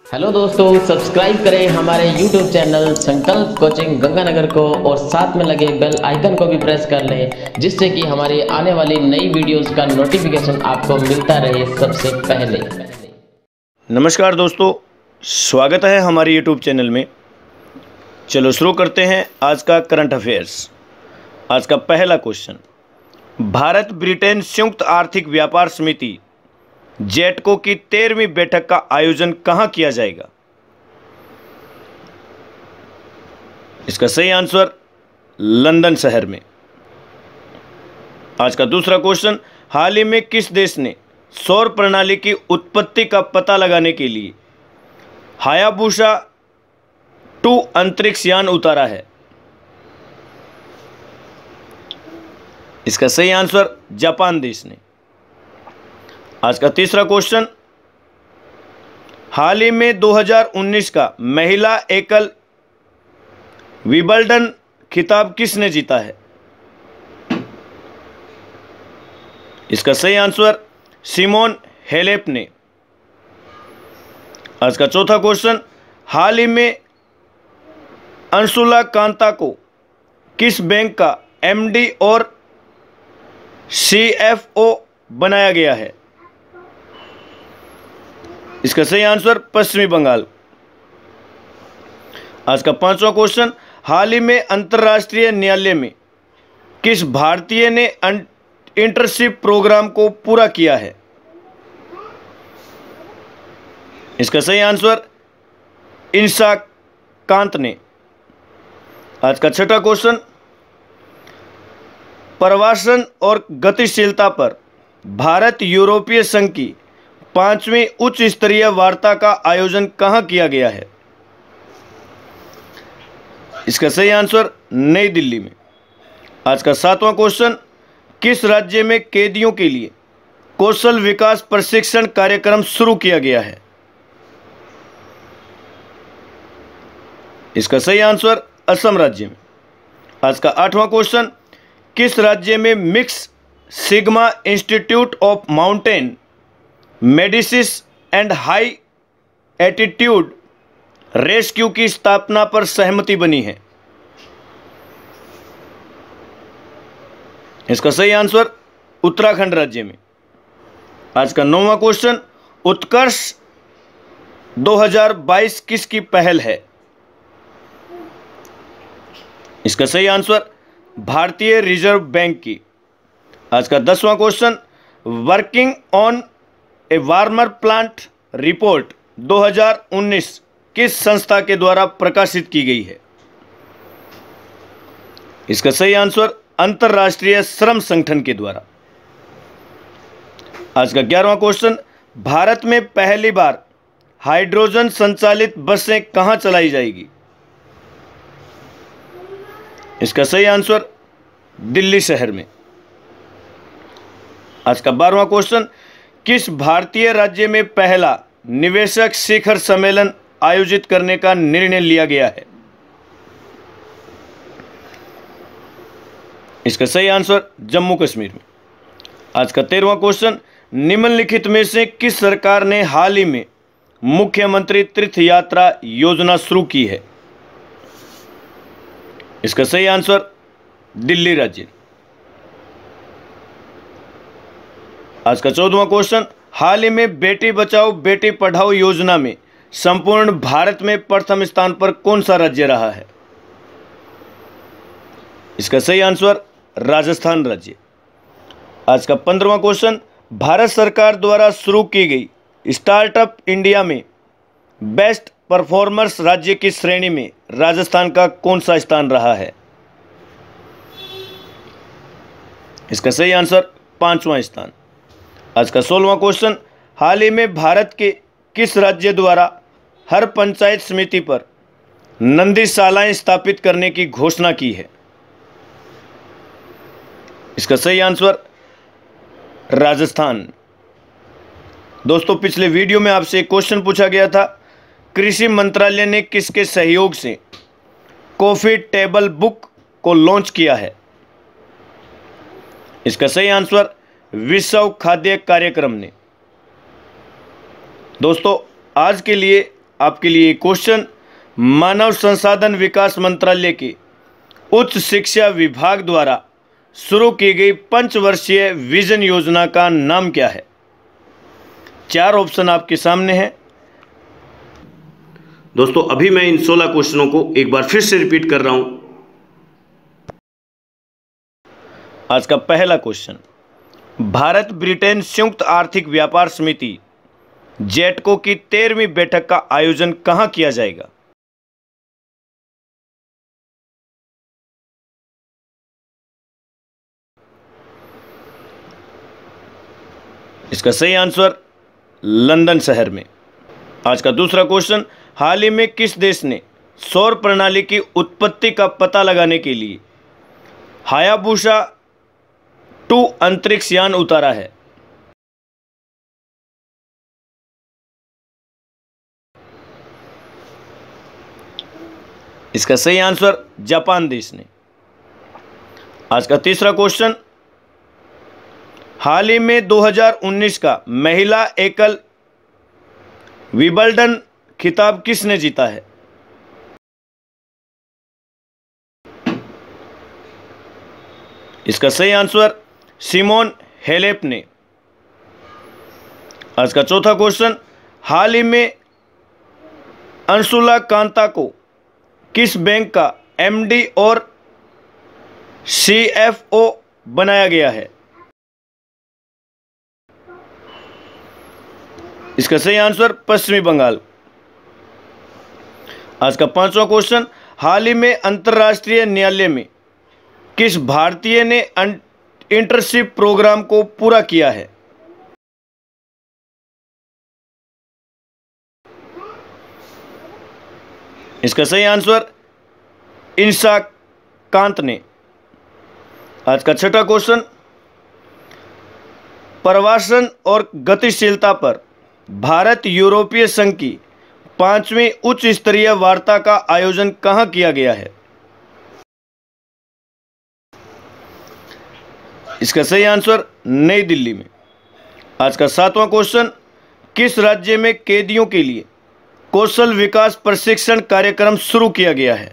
Hello दोस्तों, subscribe करें हमारे YouTube channel Sankalp coaching Ganganagar को और साथ में लगे बेल आइकन को भी प्रेस कर लें, जिससे कि हमारी आने वाली नई वीडियोस का नोटिफिकेशन आपको मिलता रहे सबसे पहले। नमस्कार दोस्तों, स्वागत है हमारे YouTube चैनल में। चलो शुरू करते हैं आज का करंट अफेयर्स। आज का पहला क्वेश्चन, भारत ब्रिटेन संयुक्त आर्थिक व्यापार समिति जेटको की 13वीं बैठक का आयोजन कहां किया जाएगा? इसका सही आंसर लंदन शहर में। आज का दूसरा क्वेश्चन, हाल ही में किस देश ने सौर प्रणाली की उत्पत्ति का पता लगाने के लिए हायाबुसा 2 अंतरिक्ष यान उतारा है? इसका सही आंसर जापान देश ने। आज का तीसरा क्वेश्चन, हाल ही में 2019 का महिला एकल विंबलडन खिताब किसने जीता है? इसका सही आंसर सिमोन हेलेप ने। आज का चौथा क्वेश्चन, हाल ही में अंशुला कांता को किस बैंक का एमडी और सीएफओ बनाया गया है? इसका सही आंसर पश्चिमी बंगाल। आज का पांचवा क्वेश्चन, हाल ही में अंतर्राष्ट्रीय न्यायालय में किस भारतीय ने इंटर्नशिप प्रोग्राम को पूरा किया है? इसका सही आंसर इंसा कांत ने। आज का छठा क्वेश्चन, प्रवासन और गतिशीलता पर भारत यूरोपीय संघ की 5वीं उच्च स्तरीय वार्ता का आयोजन कहां किया गया है? इसका सही आंसर नई दिल्ली में। आज का सातवां क्वेश्चन, किस राज्य में कैदियों के लिए कौशल विकास प्रशिक्षण कार्यक्रम शुरू किया गया है? इसका सही आंसर असम राज्य में। आज का आठवां क्वेश्चन, किस राज्य में mix sigma institute of mountain medicine and high attitude rescue की स्थापना पर सहमति बनी है? इसका सही आंसर उत्तराखंड राज्य में। आज का 9वां क्वेश्चन, उत्कर्ष 2022 किसकी पहल है? इसका सही आंसर भारतीय रिजर्व बैंक की। आज का 10वां question, working on a warmer plant report 2019 किस संस्था के द्वारा प्रकाशित की गई है? इसका सही आंसर अंतर्राष्ट्रीय श्रम संगठन के द्वारा। आज का 11वां क्वेश्चन, भारत में पहली बार हाइड्रोजन संचालित बसें कहां चलाई जाएगी? इसका सही आंसर दिल्ली शहर में। आज का 12वां क्वेश्चन, किस भारतीय राज्य में पहला निवेशक शिखर सम्मेलन आयोजित करने का निर्णय लिया गया है? इसका सही आंसर जम्मू कश्मीर में। आज का 13वां क्वेश्चन, निम्नलिखित में से किस सरकार ने हाल ही में मुख्यमंत्री तीर्थ यात्रा योजना शुरू की है? इसका सही आंसर दिल्ली राज्य। आज का 14वां क्वेश्चन, हाल ही में बेटी बचाओ बेटी पढ़ाओ योजना में संपूर्ण भारत में प्रथम स्थान पर कौन सा राज्य रहा है? इसका सही आंसर राजस्थान राज्य। आज का 15वां क्वेश्चन, भारत सरकार द्वारा शुरू की गई स्टार्टअप इंडिया में बेस्ट परफॉर्मर्स राज्य की श्रेणी में राजस्थान का कौन सा स्थान रहा है? इसका सही आंसर 5वां स्थान। आज का 16वां क्वेश्चन, हाल ही में भारत के किस राज्य द्वारा हर पंचायत समिति पर नंदीशालाएं स्थापित करने की घोषणा की है? इसका सही आंसर राजस्थान। दोस्तों, पिछले वीडियो में आपसे एक क्वेश्चन पूछा गया था, कृषि मंत्रालय ने किसके सहयोग से कॉफी टेबल बुक को लॉन्च किया है? इसका सही आंसर विश्व खाद्य कार्यक्रम ने। दोस्तों, आज के लिए आपके लिए क्वेश्चन, मानव संसाधन विकास मंत्रालय के उच्च शिक्षा विभाग द्वारा शुरू की गई 5 वर्षीय विजन योजना का नाम क्या है? 4 ऑप्शन आपके सामने हैं। दोस्तों अभी मैं इन 16 क्वेश्चनों को एक बार फिर से रिपीट कर रहा हूं। आज का पहला क्वेश्चन, भारत ब्रिटेन संयुक्त आर्थिक व्यापार समिति जेटको की 13वीं बैठक का आयोजन कहां किया जाएगा? इसका सही आंसर लंदन शहर में। आज का दूसरा क्वेश्चन, हाल ही में किस देश ने सौर प्रणाली की उत्पत्ति का पता लगाने के लिए हायाबुसा 2 अंतरिक्ष यान उतारा है? इसका सही आंसर जापान देश ने। आज का तीसरा क्वेश्चन, हाल ही में 2019 का महिला एकल विंबलडन खिताब किसने जीता है? इसका सही आंसर सिमोन हेलेप ने। आज का चौथा क्वेश्चन, हाल ही में अंशुला कांता को किस बैंक का एमडी और सीएफओ बनाया गया है? इसका सही आंसर पश्चिमी बंगाल। आज का पांचवा क्वेश्चन, हाल ही में अंतर्राष्ट्रीय न्यायालय में किस भारतीय ने इंटर्नशिप प्रोग्राम को पूरा किया है? इसका सही आंसर इंसा कांत ने। आज का छठा क्वेश्चन, प्रवासन और गतिशीलता पर भारत यूरोपीय संघ की 5वीं उच्च स्तरीय वार्ता का आयोजन कहां किया गया है? इसका सही आंसर नई दिल्ली में। आज का सातवां क्वेश्चन, किस राज्य में कैदियों के लिए कौशल विकास प्रशिक्षण कार्यक्रम शुरू किया गया है?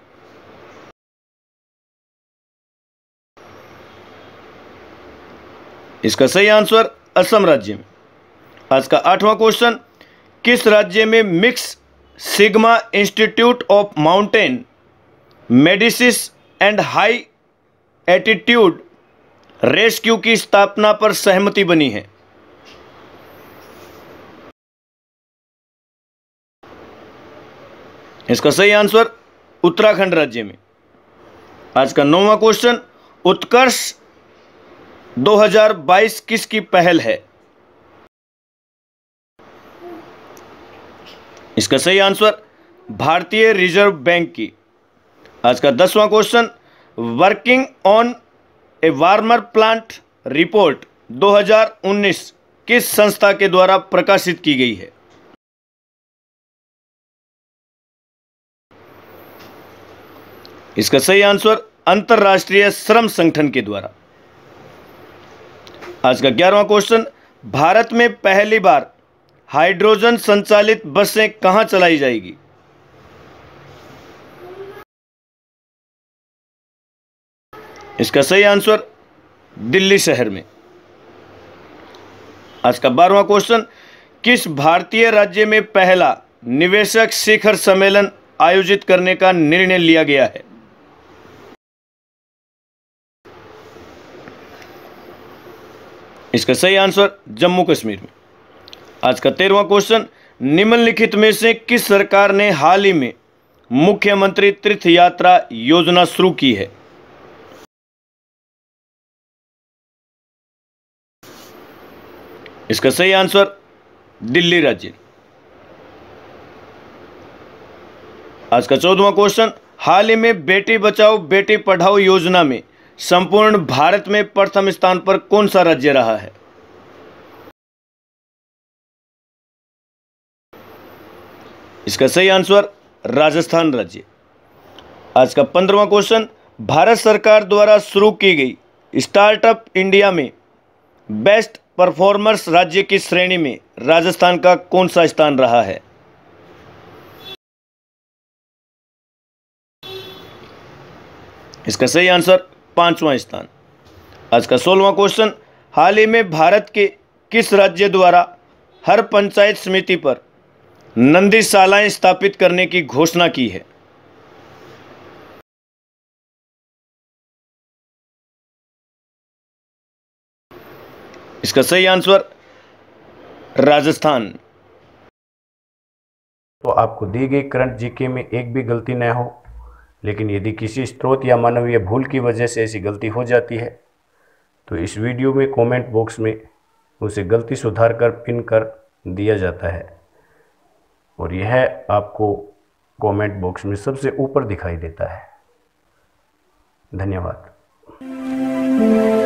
इसका सही आंसर असम राज्य में। आज का आठवां क्वेश्चन, किस राज्य में mix sigma institute of mountain medicine and high attitude rescue की स्थापना पर सहमति बनी है? इसका सही आंसर उत्तराखंड राज्य में। आज का 9वां क्वेश्चन, उत्कर्ष 2022 किसकी पहल है? इसका सही आंसर भारतीय रिजर्व बैंक की। आज का 10वां question, working on a warmer plant report 2019 किस संस्था के द्वारा प्रकाशित की गई है? इसका सही आंसर अंतर्राष्ट्रीय श्रम संगठन के द्वारा। आज का 11वां क्वेश्चन, भारत में पहली बार हाइड्रोजन संचालित बसें कहां चलाई जाएगी? इसका सही आंसर दिल्ली शहर में। आज का 12वां क्वेश्चन, किस भारतीय राज्य में पहला निवेशक शिखर सम्मेलन आयोजित करने का निर्णय लिया गया है? इसका सही आंसर जम्मू कश्मीर में। आज का 13वां क्वेश्चन, निम्नलिखित में से किस सरकार ने हाल ही में मुख्यमंत्री तीर्थ यात्रा योजना शुरू की है? इसका सही आंसर दिल्ली राज्य। आज का 14वां क्वेश्चन, हाल ही में बेटी बचाओ बेटी पढ़ाओ योजना में संपूर्ण भारत में प्रथम स्थान पर कौन सा राज्य रहा है? इसका सही आंसर राजस्थान राज्य। आज का 15वां क्वेश्चन, भारत सरकार द्वारा शुरू की गई स्टार्टअप इंडिया में बेस्ट परफॉर्मर्स राज्य की श्रेणी में राजस्थान का कौन सा स्थान रहा है? इसका सही आंसर 5वां स्थान। आज का 16वां क्वेश्चन, हाल ही में भारत के किस राज्य द्वारा हर पंचायत समिति पर नंदीशालाएं स्थापित करने की घोषणा की है? इसका सही आंसर राजस्थान। तो आपको दी गई करंट जीके में एक भी गलती न हो, लेकिन यदि किसी स्रोत या मानवीय भूल की वजह से ऐसी गलती हो जाती है तो इस वीडियो में कमेंट बॉक्स में उसे गलती सुधार कर पिन कर दिया जाता है और यह आपको कमेंट बॉक्स में सबसे ऊपर दिखाई देता है। धन्यवाद।